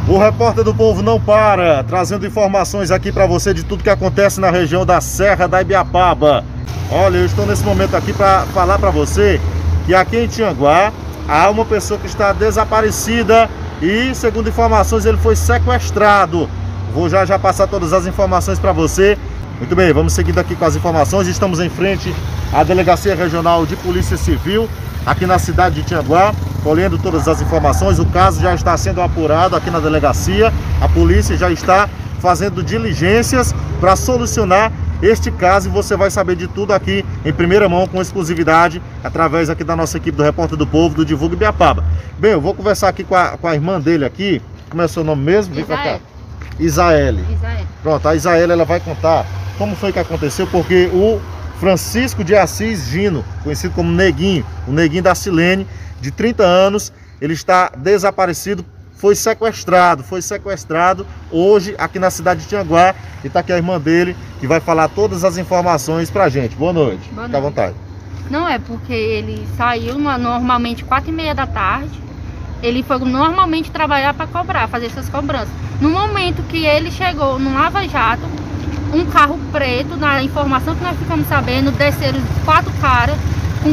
O Repórter do Povo não para, trazendo informações aqui para você de tudo que acontece na região da Serra da Ibiapaba. Olha, eu estou nesse momento aqui para falar para você que aqui em Tianguá há uma pessoa que está desaparecida e, segundo informações, ele foi sequestrado. Vou já passar todas as informações para você. Muito bem, vamos seguindo aqui com as informações. Estamos em frente à Delegacia Regional de Polícia Civil, aqui na cidade de Tianguá, colhendo todas as informações. O caso já está sendo apurado aqui na delegacia. A polícia já está fazendo diligências para solucionar este caso e você vai saber de tudo aqui em primeira mão, com exclusividade, através aqui da nossa equipe do Repórter do Povo, do Divulga Ibiapaba. Bem, eu vou conversar aqui com a irmã dele aqui. Como é o seu nome mesmo? Vem pra cá. Isaele. Pronto, a Isaele, ela vai contar como foi que aconteceu, porque o Francisco de Assis Gino, conhecido como Neguinho, o Neguinho da Silene, de 30 anos, ele está desaparecido, foi sequestrado hoje aqui na cidade de Tianguá, e está aqui a irmã dele, que vai falar todas as informações pra gente. Boa noite. Fica à vontade. Não é porque ele saiu normalmente 4h30 da tarde, ele foi normalmente trabalhar para cobrar, fazer suas cobranças. No momento que ele chegou no Lava Jato, um carro preto, na informação que nós ficamos sabendo, desceram 4 caras com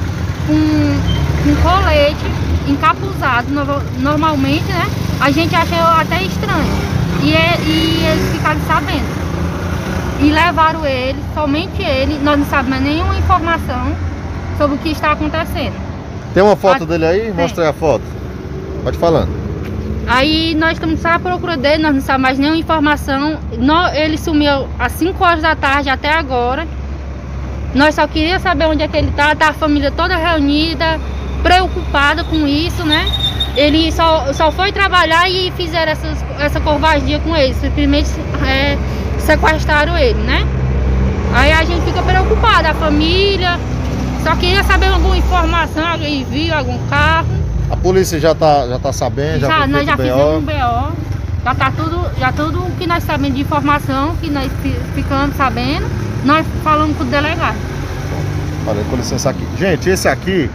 colete encapuzado, normalmente, né? A gente achou até estranho. E eles ficaram sabendo. E levaram ele, somente ele, nós não sabemos mais nenhuma informação sobre o que está acontecendo. Tem uma foto dele aí? Mostra aí a foto. Pode falando. Aí nós estamos só à procura dele, nós não sabemos mais nenhuma informação. Ele sumiu às 5 horas da tarde até agora. Nós só queríamos saber onde é que ele tá a família toda reunida, preocupada com isso, né? Ele só foi trabalhar e fizeram essa covardia com ele. Simplesmente sequestraram ele, né? Aí a gente fica preocupada, a família. Só queria saber alguma informação, alguém viu algum carro. A polícia já tá sabendo, nós já fizemos um BO. Já tudo o que nós sabemos de informação, que nós ficamos sabendo, nós falamos com o delegado. Olha, com licença aqui. Gente, esse aqui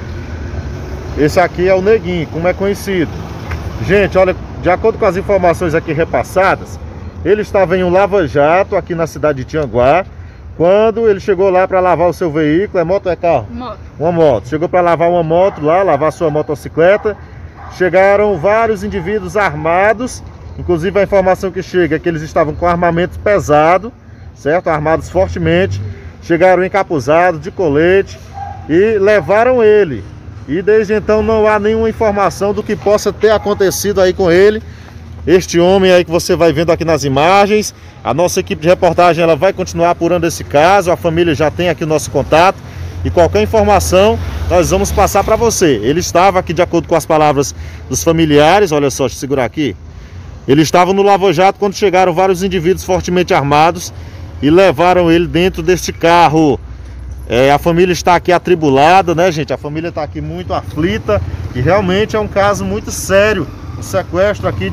é o Neguinho, como é conhecido. Gente, olha, de acordo com as informações aqui repassadas, ele estava em um lava-jato aqui na cidade de Tianguá. Quando ele chegou lá para lavar o seu veículo, é moto ou é carro? Moto. Uma moto. Chegou para lavar uma moto lá, lavar sua motocicleta. Chegaram vários indivíduos armados. Inclusive a informação que chega é que eles estavam com armamento pesado, certo? Armados fortemente. Chegaram encapuzados, de colete, e levaram ele. E desde então não há nenhuma informação do que possa ter acontecido aí com ele. Este homem aí que você vai vendo aqui nas imagens. A nossa equipe de reportagem ela vai continuar apurando esse caso. A família já tem aqui o nosso contato. E qualquer informação nós vamos passar para você. Ele estava aqui, de acordo com as palavras dos familiares. Olha só, deixa eu segurar aqui. Ele estava no Lava Jato quando chegaram vários indivíduos fortemente armados e levaram ele dentro deste carro. A família está aqui atribulada, né, gente? A família está aqui muito aflita. E realmente é um caso muito sério. O sequestro aqui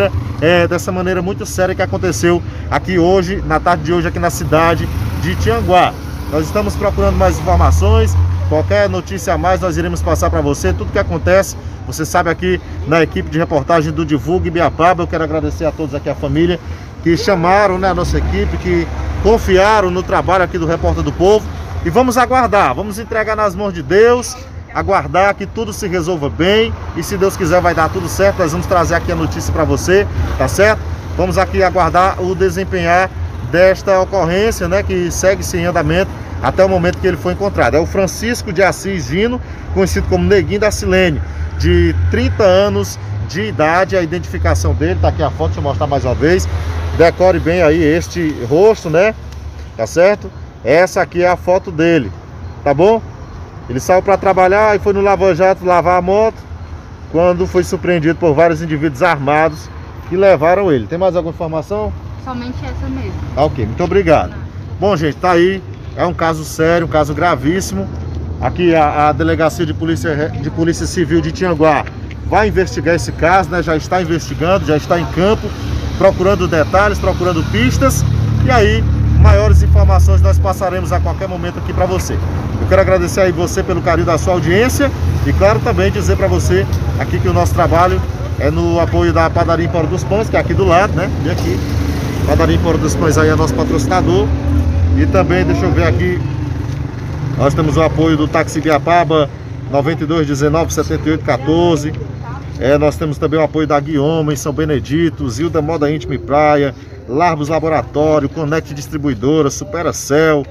dessa maneira muito séria que aconteceu aqui hoje, na tarde de hoje, aqui na cidade de Tianguá. Nós estamos procurando mais informações. Qualquer notícia a mais nós iremos passar para você. Tudo que acontece, você sabe, aqui na equipe de reportagem do Divulga Ibiapaba. Eu quero agradecer a todos aqui, a família, que chamaram, né, a nossa equipe, que confiaram no trabalho aqui do Repórter do Povo. E vamos aguardar, vamos entregar nas mãos de Deus, aguardar que tudo se resolva bem, e se Deus quiser vai dar tudo certo. Nós vamos trazer aqui a notícia para você, tá certo? Vamos aqui aguardar o desempenhar desta ocorrência, né, que segue-se em andamento até o momento que ele foi encontrado. É o Francisco de Assis Gino, conhecido como Neguinho da Silene, de 30 anos de idade. A identificação dele, tá aqui a foto, deixa eu mostrar mais uma vez. Decore bem aí este rosto, né, tá certo? Essa aqui é a foto dele, tá bom? Ele saiu para trabalhar e foi no Lava Jato lavar a moto, quando foi surpreendido por vários indivíduos armados que levaram ele. Tem mais alguma informação? Somente essa mesmo. Tá, ok, muito obrigado. Bom, gente, tá aí. É um caso sério, um caso gravíssimo. Aqui a Delegacia de Polícia Civil de Tianguá vai investigar esse caso, né? Já está investigando, já está em campo, procurando detalhes, procurando pistas. E aí, maiores informações nós passaremos a qualquer momento aqui para você. Eu quero agradecer aí você pelo carinho da sua audiência e, claro, também dizer para você aqui que o nosso trabalho é no apoio da Padaria Empório dos Pães, que é aqui do lado, né? E aqui, Padaria Empório dos Pães aí é nosso patrocinador. E também, deixa eu ver aqui, nós temos o apoio do Táxi Ibiapaba, 92 19 78 14. Nós temos também o apoio da Guioma em São Benedito, Zilda Moda Íntima e Praia, Larbos Laboratório, Connect Distribuidora, Superacel,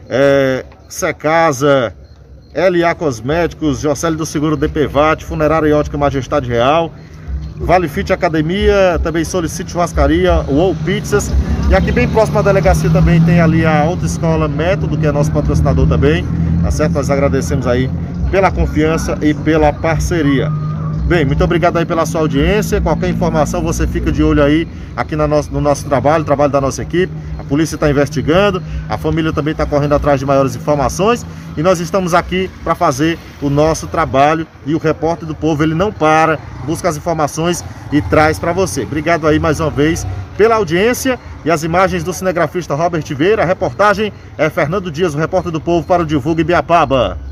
Secasa, LA Cosméticos, Jocely do Seguro DPVAT, Funerária e Ótica Majestade Real, Vale Fit Academia, também Solicite Churrascaria, Wow Pizzas. E aqui bem próximo à delegacia também tem ali a Autoescola Método, que é nosso patrocinador também, tá certo? Nós agradecemos aí pela confiança e pela parceria. Bem, muito obrigado aí pela sua audiência. Qualquer informação você fica de olho aí aqui no nosso trabalho da nossa equipe. A polícia está investigando, a família também está correndo atrás de maiores informações e nós estamos aqui para fazer o nosso trabalho. E o Repórter do Povo, ele não para, busca as informações e traz para você. Obrigado aí mais uma vez pela audiência e as imagens do cinegrafista Robert Vieira. A reportagem é Fernando Dias, o Repórter do Povo para o Divulga Ibiapaba.